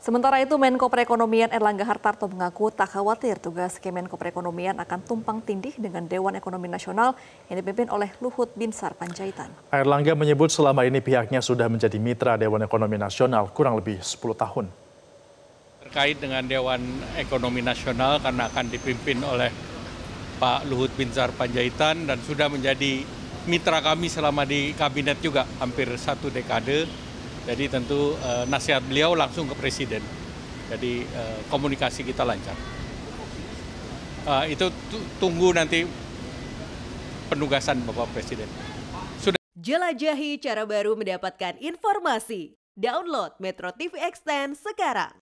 Sementara itu, Menko Perekonomian Erlangga Hartarto mengaku tak khawatir tugas Kemenko Perekonomian akan tumpang tindih dengan Dewan Ekonomi Nasional yang dipimpin oleh Luhut Binsar Panjaitan. Erlangga menyebut selama ini pihaknya sudah menjadi mitra Dewan Ekonomi Nasional kurang lebih 10 tahun. Terkait dengan Dewan Ekonomi Nasional karena akan dipimpin oleh Pak Luhut Binsar Panjaitan dan sudah menjadi mitra kami selama di kabinet juga hampir 1 dekade. Jadi tentu nasihat beliau langsung ke Presiden. Jadi komunikasi kita lancar. Itu tunggu nanti penugasan Bapak Presiden. Jelajahi cara baru mendapatkan informasi. Download Metro TV Extend sekarang.